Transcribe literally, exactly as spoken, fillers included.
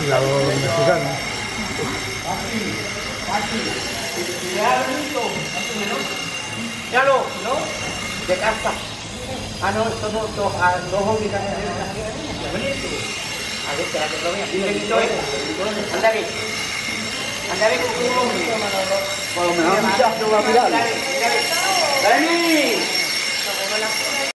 lado mexicano. Ya lo, ¿no? De casa. Ah, no, esto no, dos, ah, dos obligaciones. A ver, espérate, lo veas. Ándale. Ándale con tu hombre. Por lo menos ya lo va a mirar. Dale, dale. ¡Dale!